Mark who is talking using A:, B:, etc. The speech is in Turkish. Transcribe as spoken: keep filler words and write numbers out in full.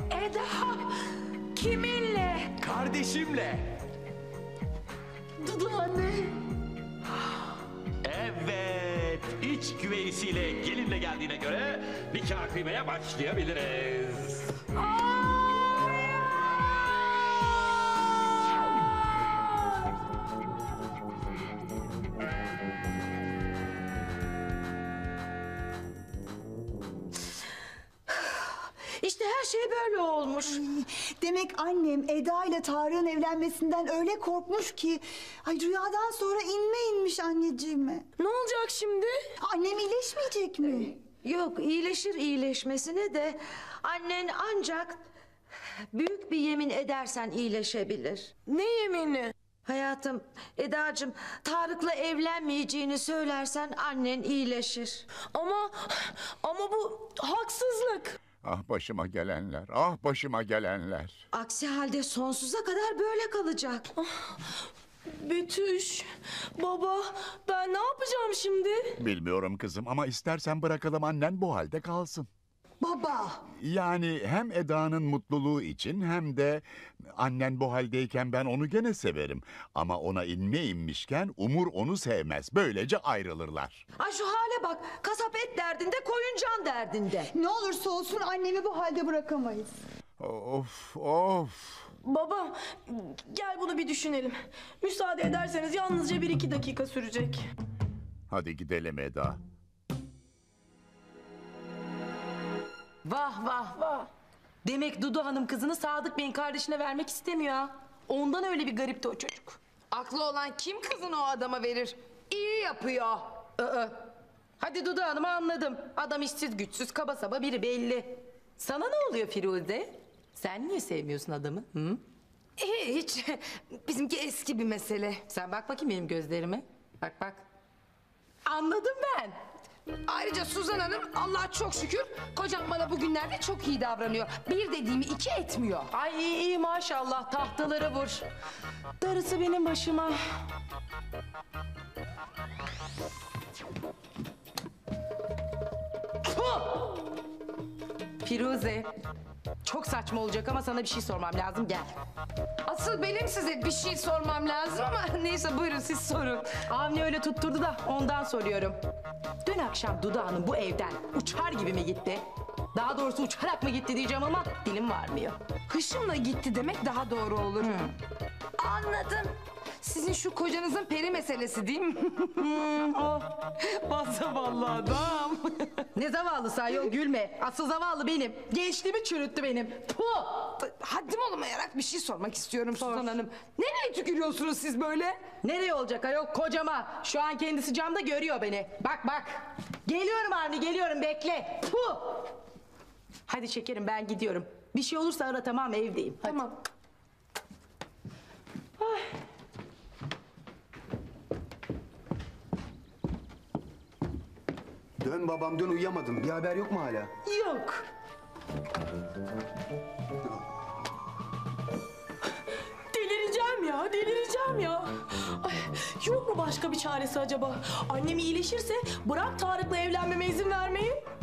A: Eda, kiminle?
B: Kardeşimle.
A: Dudu anne.
C: Evet, iç güveysiyle gelinle geldiğine göre nikah kıymaya başlayabiliriz.
A: İşte her şey böyle olmuş.
D: Demek annem Eda ile Tarık'ın evlenmesinden öyle korkmuş ki... Ay rüyadan sonra inme inmiş anneciğime.
A: Ne olacak şimdi?
D: Annem iyileşmeyecek mi?
A: Yok, iyileşir iyileşmesine de annen ancak büyük bir yemin edersen iyileşebilir.
E: Ne yemini?
A: Hayatım, Edacığım, Tarık'la evlenmeyeceğini söylersen annen iyileşir.
E: Ama ama bu haksızlık.
F: Ah başıma gelenler, ah başıma gelenler.
A: Aksi halde sonsuza kadar böyle kalacak.
E: Betüş, baba, ben ne yapacağım şimdi?
F: Bilmiyorum kızım ama istersen bırakalım annen bu halde kalsın.
D: Baba.
F: Yani hem Eda'nın mutluluğu için hem de annen bu haldeyken ben onu gene severim. Ama ona inme inmişken Umur onu sevmez. Böylece ayrılırlar.
A: Ay şu hale bak, kasap et derdinde, koyun can derdinde.
D: Ne olursa olsun annemi bu halde bırakamayız.
F: Of of.
E: Baba, gel bunu bir düşünelim. Müsaade ederseniz yalnızca bir iki dakika sürecek.
F: Hadi gidelim Eda.
G: Vah vah vah. Demek Dudu Hanım kızını Sadık Bey'in kardeşine vermek istemiyor ha. Ondan öyle bir garipti o çocuk.
H: Aklı olan kim kızını o adama verir? İyi yapıyor.
G: Aa. Hadi Dudu Hanım'ı anladım. Adam işsiz güçsüz kaba saba biri belli. Sana ne oluyor Firuze? Sen niye sevmiyorsun adamı? Hı?
H: Hiç. Bizimki eski bir mesele.
G: Sen bak bakayım benim gözlerime. Bak bak. Anladım ben.
H: Ayrıca Suzan Hanım Allah'a çok şükür kocam bana bugünlerde çok iyi davranıyor. Bir dediğimi iki etmiyor.
G: Ay iyi iyi maşallah tahtalara vur. Darısı benim başıma. Puh! Firuze, çok saçma olacak ama sana bir şey sormam lazım, gel.
H: Asıl benim size bir şey sormam lazım ama neyse buyurun siz sorun.
G: Avni öyle tutturdu da ondan soruyorum. Dün akşam Dudu Hanım bu evden uçar gibi mi gitti? Daha doğrusu uçarak mı gitti diyeceğim ama dilim varmıyor.
H: Hışımla gitti demek daha doğru olur. Anladım. Sizin şu kocanızın peri meselesi değil mi?
G: Oh, bas zavallı adam. Ne zavallısı ayol, gülme. Asıl zavallı benim. Gençliğimi çürüttü benim. Puh!
H: Haddim olmayarak bir şey sormak istiyorum Suzan Hanım. Nereye tükürüyorsunuz siz böyle?
G: Nereye olacak ayol, kocama. Şu an kendisi camda görüyor beni. Bak bak. Geliyorum Avni, geliyorum, bekle. Puh! Hadi şekerim, ben gidiyorum. Bir şey olursa ara, tamam, evdeyim. Hadi.
H: Tamam.
G: Ay.
I: Dön babam dön, uyuyamadım. Bir haber yok mu hala?
G: Yok.
E: Delireceğim ya, delireceğim ya. Ay, yok mu başka bir çaresi acaba? Annem iyileşirse bırak Tarık'la evlenmeme izin vermeyi.